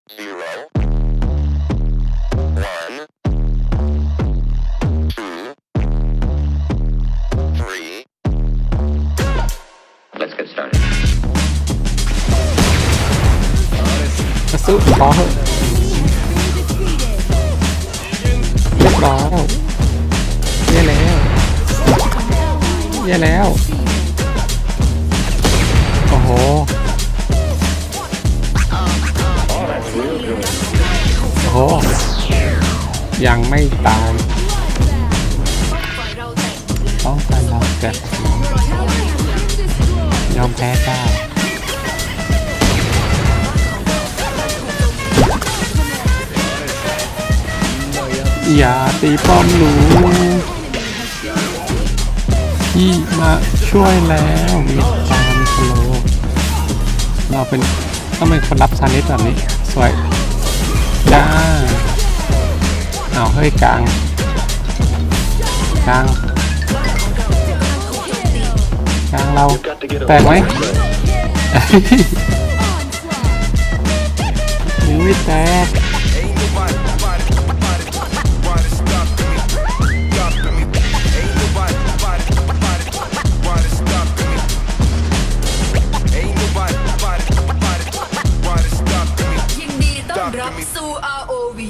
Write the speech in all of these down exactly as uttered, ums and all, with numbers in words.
สู้ขอเหอะเรียบร้อยแย่แล้วแย่แล้วโอ้โหโอ้โหยังไม่ตายต้องการเราจะยอมแพ้จ้าอย่าตีป้อมหนูพี่มาช่วยแล้วมีตามสโลเราเป็นต้องเป็นคนรับซานิสแบบนี้สวยจ้าเอาเฮ้ยกลางกลางกลางเราแตกไหมยังไม่แตกสู้ อาร์ โอ วี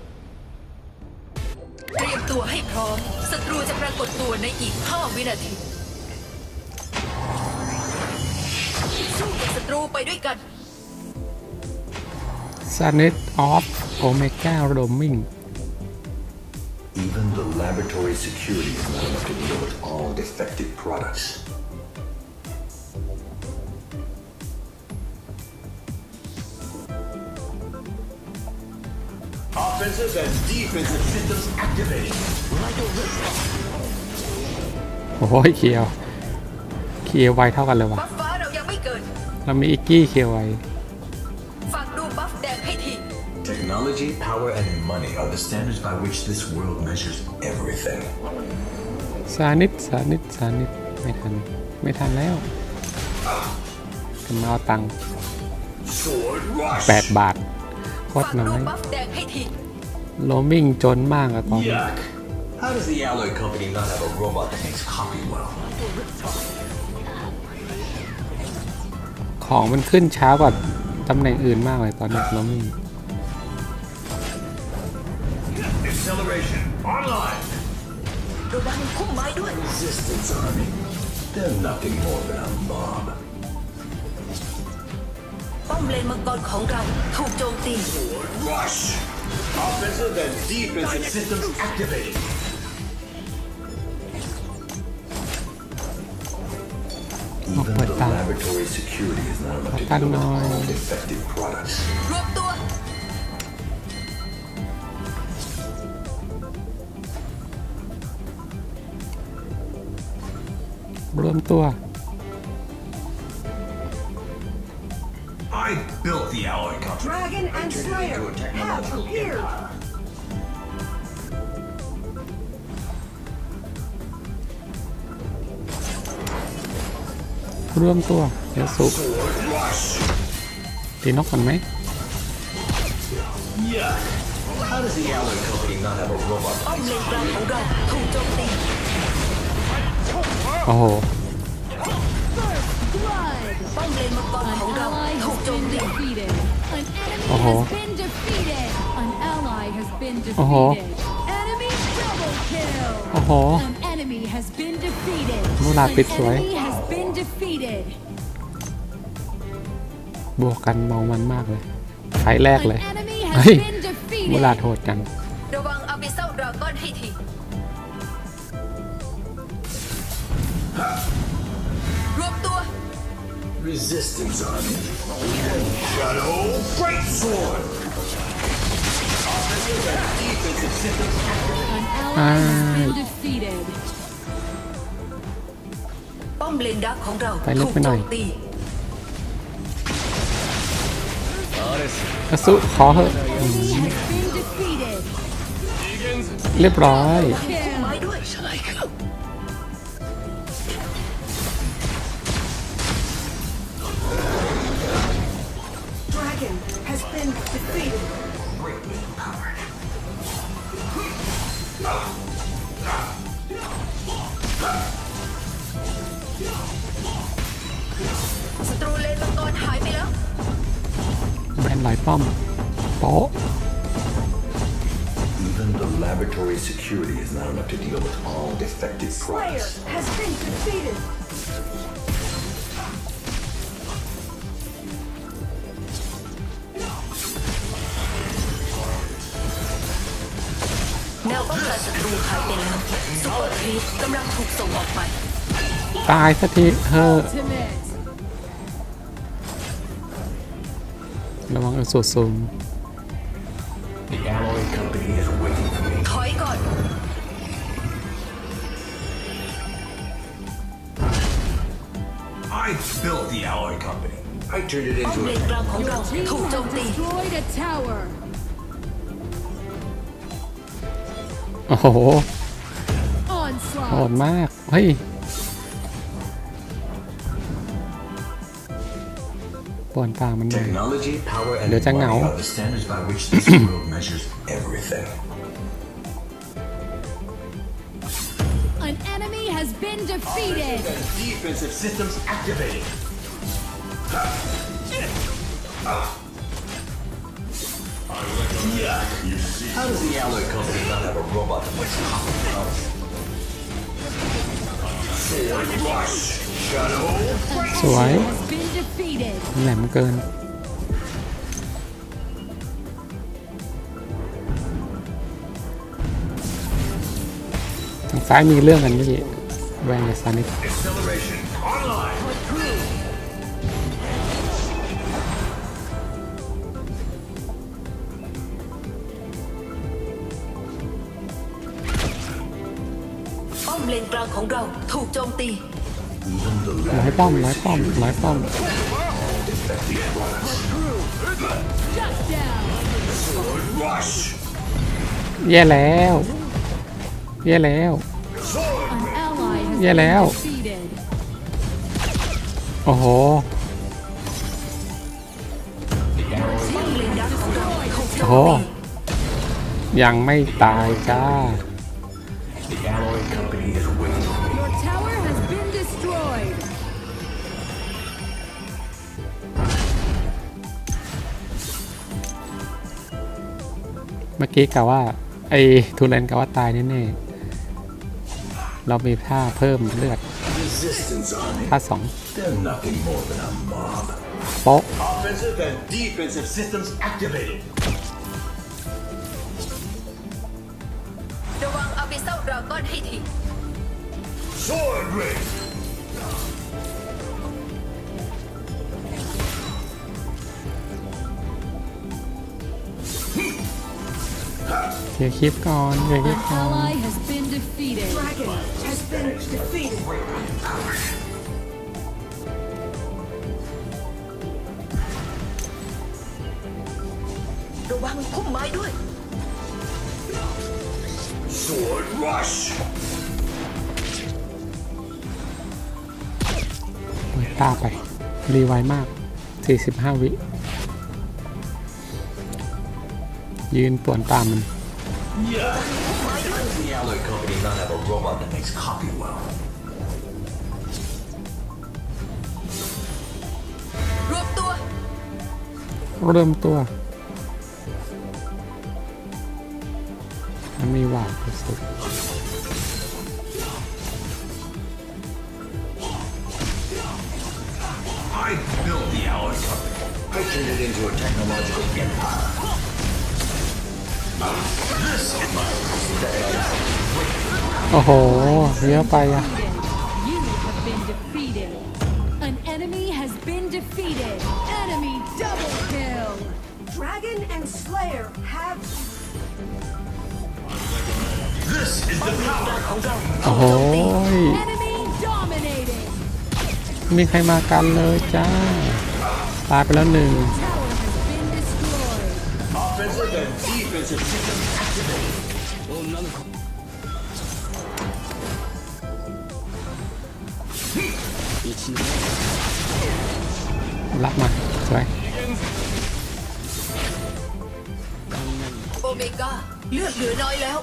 เตรียมตัวให้พร้อมศัตรูจะปรากฏตัวในอีกห้าวินาทีสู้กับศัตรูไปด้วยกันซานิสออฟโอเมก้าโรมิง Even the laboratory security is not enough to deal with all defective products. Offensive and defensive systems activated. โอ้โหเคียวเคียวไวเท่ากันเลยว่ะบัฟฟ้าเรายังไม่เกิดเรามีอิกกี้เคียวไวฝากดูบัฟแดงให้ที Technology, power, and money are the standards by which this world measures everything. ซานิสซานิสซานิสไม่ทันไม่ทันแล้วกำลังเอาตังค์แปดบาทโคตรน้อยโรมิงจนมากอะตอนนี้ How does the alloy company not have a robot that makes copy well? ของมันขึ้นช้ากว่าตำแหน่งอื่นมากเลยตอนนี้โรมิง Acceleration online. ระวังพุ่มไม้ด้วย Resistance army. They're nothing more than a mob. ป้อมเลนมังกรของเราถูกโจมตี Rush. Offensive and defensive systems activated. ออกเปิดตาตันน้อยรวมตัวรวมตัว I built the alloy company. Dragon and Slayer have appeared. รวมตัวเดี๋ยวสุกตีนกก่อนไหม How does the alloy company not have a robot? ป้อมเลนกลางของเราถูกโจมตีโอ้โหป้อมเลนมังกรของเราถูกโจมตีโอ้โหโอ้โหโอ้โหมูลาปิดสวยบวกกันเมามันมากเลยไฟแรกเลยเฮ้ยมูลาโทษกันระวังอาบิเซลดราก้อนให้ทีรวมตัว Resistance army. Shadow Great Sword. Offensive and defensive systems activated. ป้อมเลนดักของเราไปเล็กไปหน่อยถูกโจมตีกระสุขอเหอะเรียบร้อยป้อมโป๊ะ Even the laboratory security is not enough to deal with all defective Slayer products. has been defeated. แนวป้องกันศัตรูหายไปแล้วซุปเปอร์ครีปกำลังถูกส่งออกไปตายสักทีเฮ้อ Ultimate. ระวังเอาสูดซูม The alloy company is waiting for me. ถอยก่อน I built the alloy company. I turned it ป้อม into เล a นกลางของเรา Team ถูกโจม has ตี destroyed a tower. โอ้โห โห Onslaught. ดมาก เฮ้ยปวนตามันเลย technology, power, and Để cho ngầu. money are the standards by which this world measures everything. An enemy has been defeated. Defensive systems activated. Yeah. How does the alloy company not have a robot that makes coffee? Sword rush. Shadow. An Rồi. enemy has been defeated. แหลมเกิน ทางซ้ายมีเรื่องกันพี่แวงกับซานิส Acceleration online. ป้อมเลนกลางของเราถูกโจมตี Even the ร้อยป้อมร้อยป้อมร้อยป้อม defective products. Shut down. Sword rush. แย่แล้ว แย่แล้ว An ally has Yeah, been Leo. defeated. โอ้โหป้อมเลนดักของเราถูกโจโอ้มโหตียังไม่ตายจ้า The alloy company is waiting for me. Your tower has been destroyed. เมื่อกี้กะว่า ไอ้ทูเลนกะว่าตายแน่ๆ เรามีท่าเพิ่มเลือด Resistance on it. ท่าสอง They're nothing more than a mob. โป๊ะ Offensive and defensive systems activated. ระวังอาบิเซลดราก้อนให้ที Sword ring. เคลียร์คลิปก่อนเคลียร์คลิ An ปก่อน ally has been defeated. Dragon has been defeated. ระวังพุ่มไม้ด้วย Sword rush. เปิดตาไป รีไวมาก สี่สิบห้า วิ ยืนป่วนตามมัน Yeah. Why does the alloy company not have a robot that makes coffee well? รวบตัวเริ่มตัว มันมีหวาดสุด I built the alloy company. I turned it into a technological empire. This is my โอ้โห เยอะไปอะ You have been defeated. An enemy has been defeated. Enemy double kill. Dragon and Slayer have This is the power. โอ้โห Enemy dominating. มีใครมากันเลยจ้า ตายไปแล้วหนึ่ง Tower has been destroyed. Offensive and defensive systems activated. รับมาสวยโอเมก้าเลือดเหลือน้อยแล้ว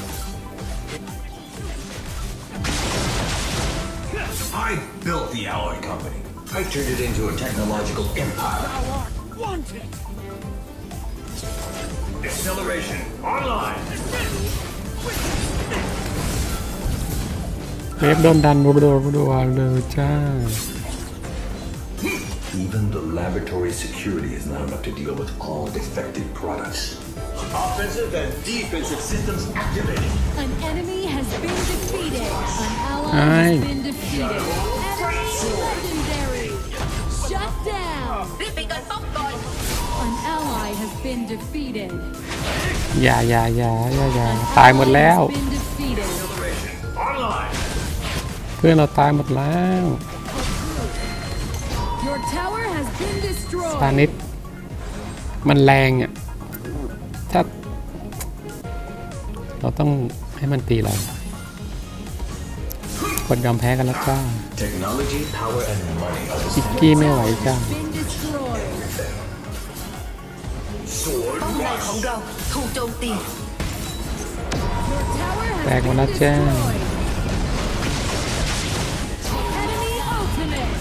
I built the alloy company. I turned it into a technological empire. Acceleration online. เวฟโดนดันรัวๆรัวๆเลยจ้า Even the laboratory security is not enough to deal with all defective products. Offensive and defensive systems activated. An enemy has been defeated. An ally Aye. has been defeated. Enemy legendary. Shut down. รีบไปกันป้อมก่อน An ally has been defeated. อย่าอย่าอย่าอย่าอย่าตายหมดแล้ว Has been defeated. Online. เพื่อนเราตายหมดแล้ว Your tower has been ซา destroyed. นิดมันแรงอ่ะถ้าเราต้องให้มันตีเรากดยอมแพ้กันแล้วจ้า Technology, power, and money are the อิกกี้ไม่ไหวจ้า Been destroyed. sword ป้อมในของเราถูกโจมตี Your tower has แตกหมด been แล้วจ้า destroyed. Enemy ultimate.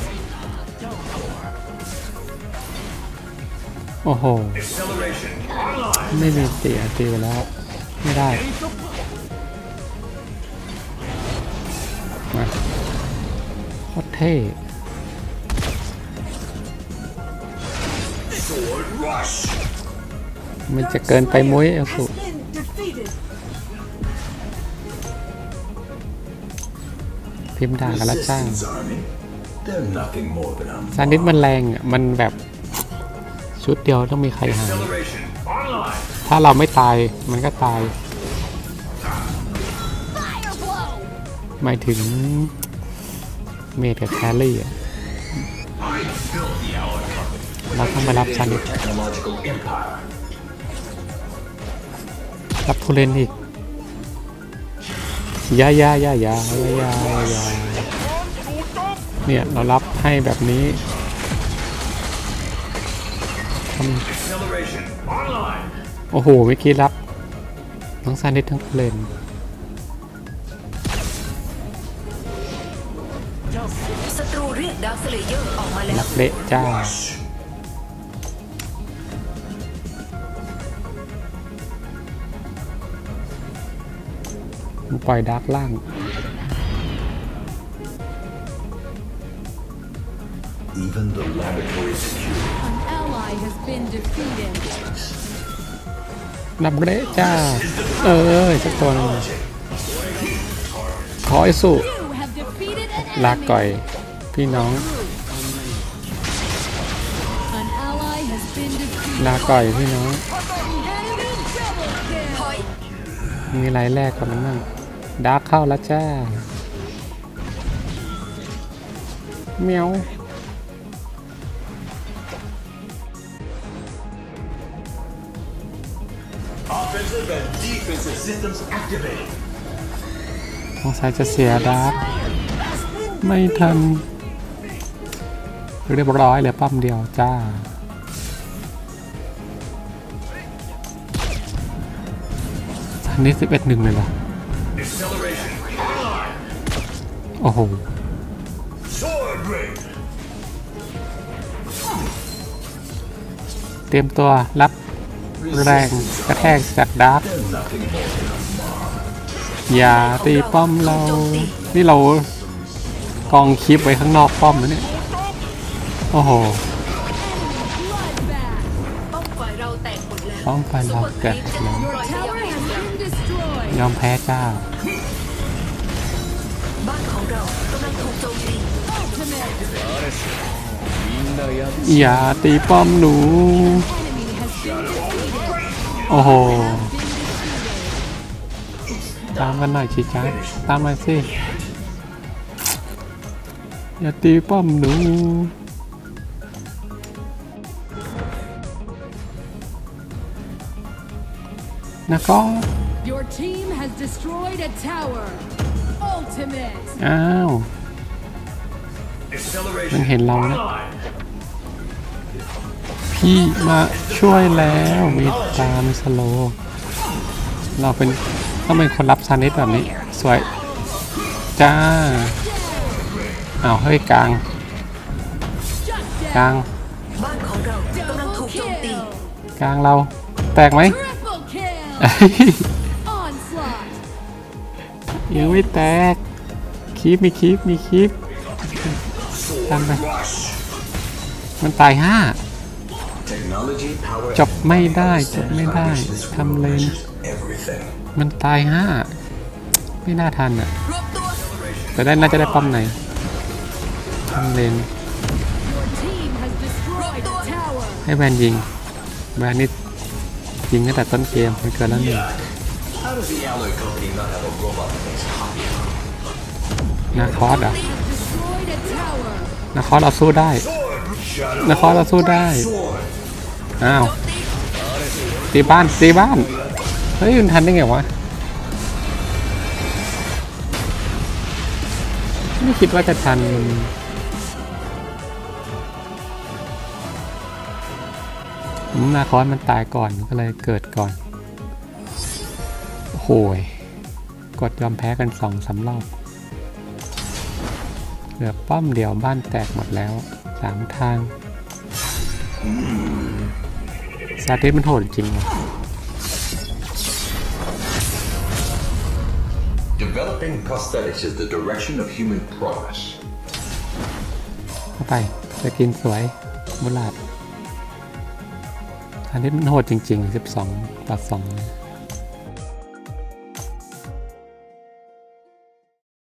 โอ้โห acceleration online. ไม่มีเสียตีไปแล้ว ไม่ได้ มาโคตรเท่ Sword rush. มันจะเกินไปมุ้ยเอลสุ Has been defeated. พิมพ์ด่ากันแล้วจ้า Resistance army. They're nothing more than a ซานิดมันแรงอ่ะ มันแบบชุดเดียวต้องมีใครหาย acceleration online. ถ้าเราไม่ตายมันก็ตาย Fire blow. หมายถึงเมดกับแคลรี่อ่ะ I built the Allied Company. เราต้องไปรับซานิด Technological empire. รับผู้เล่นอีกอยาอยาอยาอยาอยาอยาเนี่ยเรารับให้แบบนี้ท Acceleration online. ำโอ้โหเมื่อกี้รับทั้งซานิดทั้งผู้เล่นศัตรูเรียกดาวสเลเยอร์ออกมาแล้วรับเละจ้า Rush. มันปล่อยดาร์กล่าง Even the laboratory security. An ally has been defeated. นับเละจ้า เออสักตัวหนึงขอไอ้สุ You have defeated an ลา enemy. ก่อยพี่น้อง An ally has been defeated. ลาก่อยพี่น้อง Enemy double kill. ถอยมีไรแรกกว่านั้นบ้างดาร์กเข้าแล้วจ้าเมียว Offensive and defensive systems activated. สงสัยจะเสียดาร์กไม่ทัน เรียบร้อยเหลือปั๊มเดียวจ้า อันนี้สิบเอ็ดหนึ่งเลยเหรอ Acceleration online. โอ้โห Sword ring. เตรียมตัวรับแรงกระแทกจากดาร์ก They're nothing more than a mob. อย่าตีป้อมเรา นี่เรากองคลิปไว้ข้างนอกป้อมนะเนี่ย โอ้โห Bloodbath. ป้อมฝ่ายเราแตกหมดแล้วป้อมฝ่ายเราแตกหมดแล้ว Your tower has been destroyed. ยอมแพ้จ้าบ้านของเรากำลังถูกโจมตี Ultimate. อย่าตีป้อมหนู Enemy has been defeated. โอ้โห Been defeated. ตามกันหน่อยชิจ้าตามมาสิ อย่าตีป้อมหนู นะก็ Your team has destroyed a tower. Ultimate. อ้าว Acceleration มันเห็นเรานะ online. พี่มาช่วยแล้วมีตามสโลว์เราเป็นต้องเป็นคนรับซานิสแบบนี้ สวย จ้า อ้าวเฮ้ยกลาง Shut กลาง down. บ้านของเรากำลังถูก Double โจมตี kill. กลางเรา แตกไหม Triple kill. Onslaught. ยังไม่แตกคีบมีคีบมีคีบทำไปมันตายห้า Technology, power, จบไม่ได้จบไม่ได้ทำเลน everything. มันตายห้าไม่น่าทันอ่ะรวบตัวแต่ได้น่าจะได้ป้อมไหนทำเลน Your team has destroyed a tower. ให้แวนยิงแวนนี่ยิงตั้งแต่ต้นเกมไม่เกินแล้วหนึ่ง How does the alloy company not have a robot that makes copy? นาคอสเหรอ่ะ Destroyed a tower. นาคอสเราสู้ได้ Shut นาคอสเราสู้ได้ Sword. อ้าวตีบ้านตีบ้านเฮ้ยมันทันได้ไงวะไม่คิดว่าจะทันมันนาคอสมันตายก่อนก็เลยเกิดก่อนโอ้โหยกดยอมแพ้กันสองสามรอบเหลือป้อมเดียวบ้านแตกหมดแล้วสามทางซาติสมันโหดจริงว่ะ Developing prosthetics is the direction of human progress. เข้าไปจะกินสวยบุลาดซาติสมันโหดจริงๆสิบสองต่อสอง